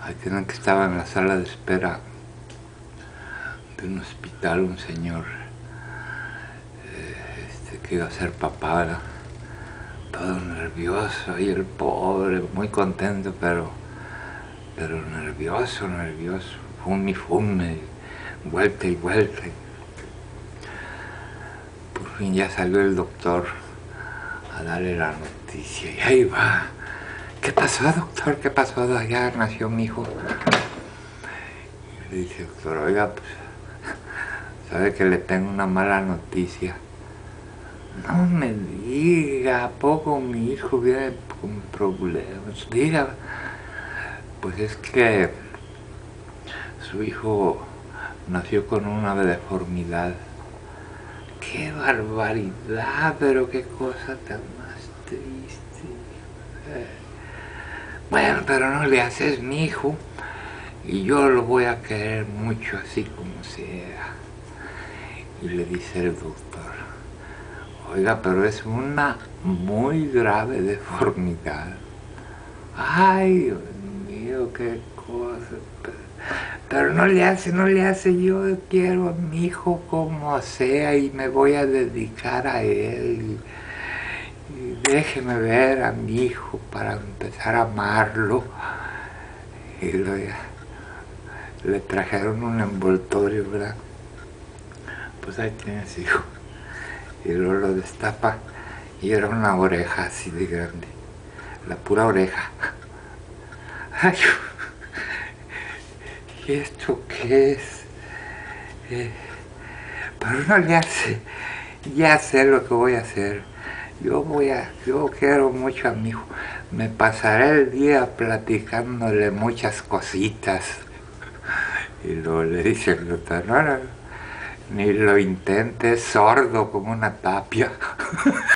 Ahí tienen que estaba en la sala de espera de un hospital un señor que iba a ser papá, ¿no? Todo nervioso, y el pobre, muy contento, pero nervioso, fume y fume, vuelta y vuelta. Por fin ya salió el doctor a darle la noticia, y ahí va. ¿Qué pasó, doctor? ¿Qué pasó? Ya nació mi hijo. Y le dice, doctor, oiga, pues, sabe que le tengo una mala noticia. No me diga, ¿a poco mi hijo viene con problemas? Diga, pues es que su hijo nació con una deformidad. ¡Qué barbaridad! Pero qué cosa tan más triste. Bueno, pero no le haces, mi hijo, y yo lo voy a querer mucho así como sea. Y le dice el doctor, oiga, pero es una muy grave deformidad. Ay, Dios mío, qué cosa. Pero no le hace, yo quiero a mi hijo como sea y me voy a dedicar a él. Y déjeme ver a mi hijo para empezar a amarlo. Y le trajeron un envoltorio, ¿verdad? Pues ahí tienes, hijo. Y luego lo destapa y era una oreja así de grande. La pura oreja. Ay, ¿y esto qué es? Pero no le hace. Ya sé lo que voy a hacer. Yo quiero mucho a mi hijo. Me pasaré el día platicándole muchas cositas. Y luego le dice el doctor, no, ni lo intentes, sordo como una tapia.